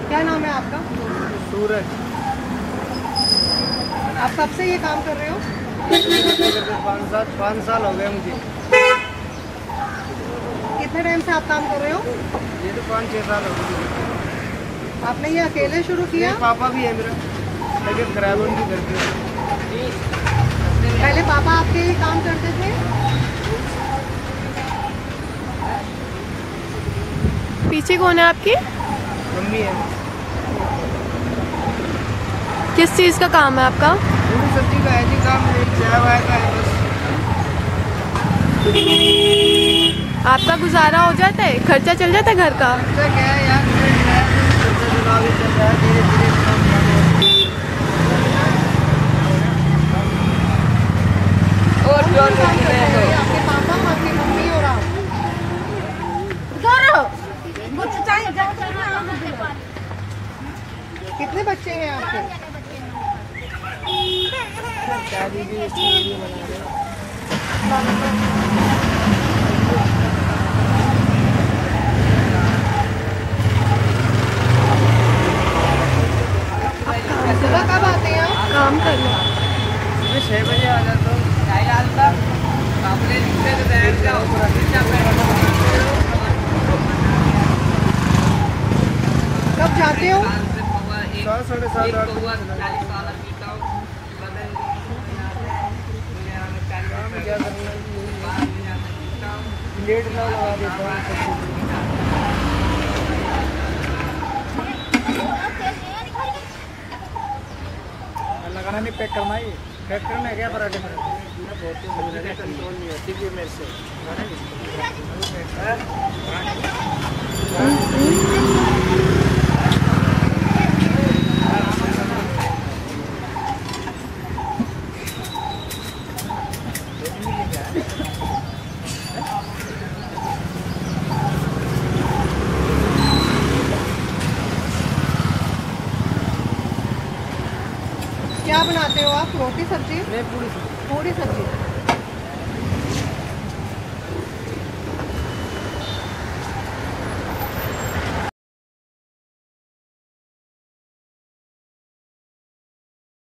क्या नाम है आपका? सूरज। आप कब से ये काम कर रहे हो? 5 साल हो गए मुझे। कितने टाइम से आप काम कर रहे हो? ये तो 5-6 साल हो गए। आपने ये अकेले शुरू किया? पापा भी है मेरा, लेकिन खराब उनकी घर पे। पहले पापा आपके ये काम करते थे? पीछे कौन है आपकी? मम्मी है। किस चीज़ का काम है आपका? पूरी सब्जी का है जी काम, चाय वाय का है बस। आपका गुजारा हो जाता है, खर्चा चल जाता है घर का? खर्चा क्या है यार, खर्चा चुनाव ही चल रहा है, धीरे धीरे काम कर रहे हैं। और कौन काम करते हैं? आपके पापा, आपकी मम्मी और आप? कितने बच्चे हैं आपके? शादी भी इसलिए बना रहे हैं। सुबह कब आते हैं आप? काम कर लो। सुबह 6 बजे आ जाता हूँ। कब जाते हो? 7, साढ़े 7, 8 काम क्या करना है, लेट ना लगा देता हूँ। लगाना नहीं, पैक करना ही। पैक करना है क्या पराठे में? कंट्रोल नहीं होती कि मेरे से क्या बनाते हो आप? रोटी सब्जी? नहीं, पूरी पूरी सब्जी।